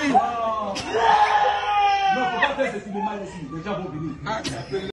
Non, faut pas faire ce cinéma ici. Les gens vont venir.